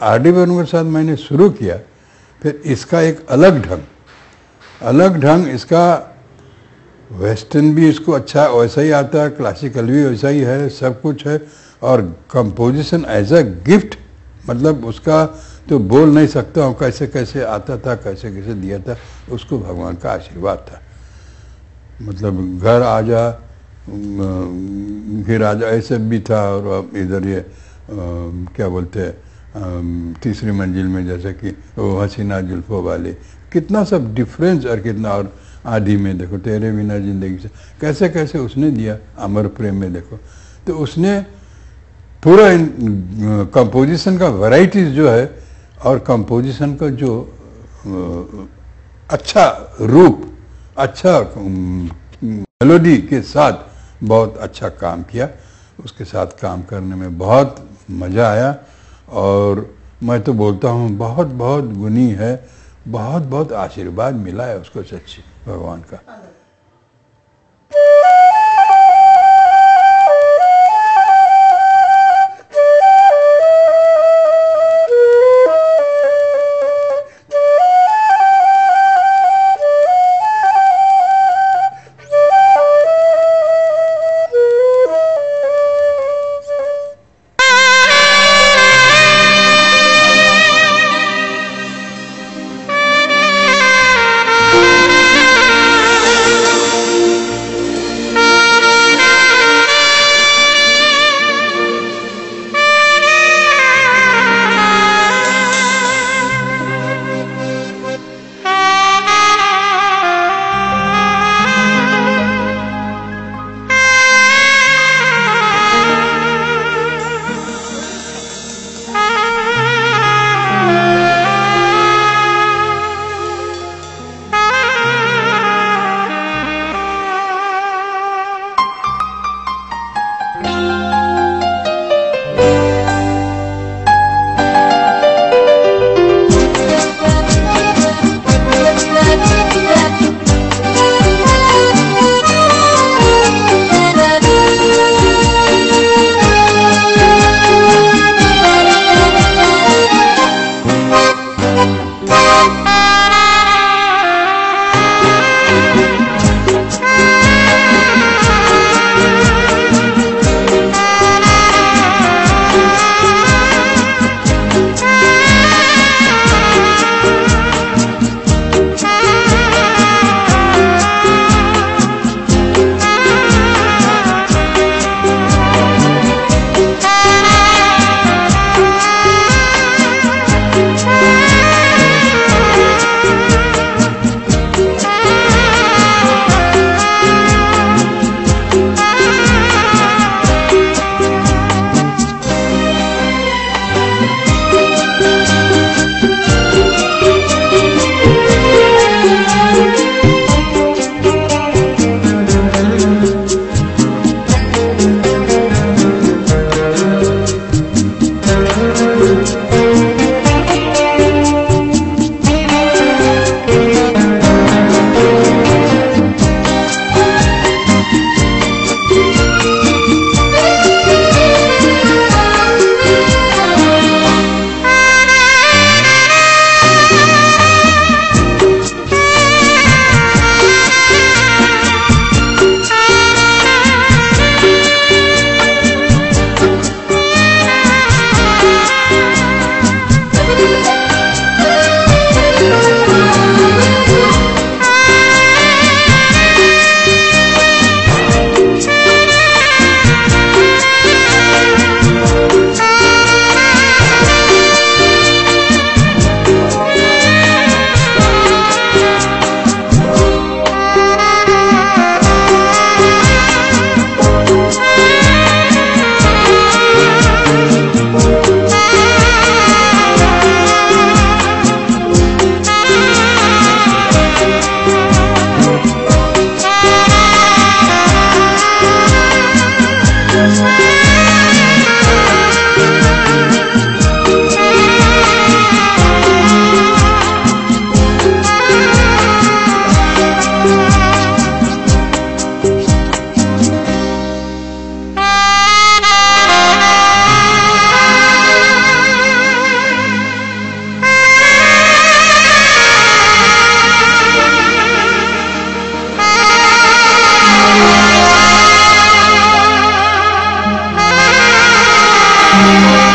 R.D.Burman के साथ मैंने शुरू किया, फिर इसका एक अलग ढंग इसका, वेस्टर्न भी इसको अच्छा वैसा ही आता है, क्लासिकल भी वैसा ही है, सब कुछ है। और कंपोजिशन एज अ गिफ्ट, मतलब उसका तो बोल नहीं सकता हूँ कैसे कैसे आता था, कैसे कैसे दिया था, उसको भगवान का आशीर्वाद था। मतलब घर आ जा फिर आ जा ऐसे भी था। और इधर ये क्या बोलते हैं तीसरी मंजिल में जैसे कि वो हसीना जुल्फों वाले, कितना सब डिफरेंस और कितना। और आदि में देखो तेरे बिना जिंदगी से कैसे कैसे उसने दिया, अमर प्रेम में देखो। तो उसने पूरा कंपोजिशन का वैरायटीज जो है और कंपोजिशन का जो अच्छा रूप, अच्छा मेलोडी के साथ बहुत अच्छा काम किया। उसके साथ काम करने में बहुत मज़ा आया। और मैं तो बोलता हूँ बहुत बहुत गुणी है, बहुत बहुत आशीर्वाद मिला है उसको सच्ची भगवान का। Thank you.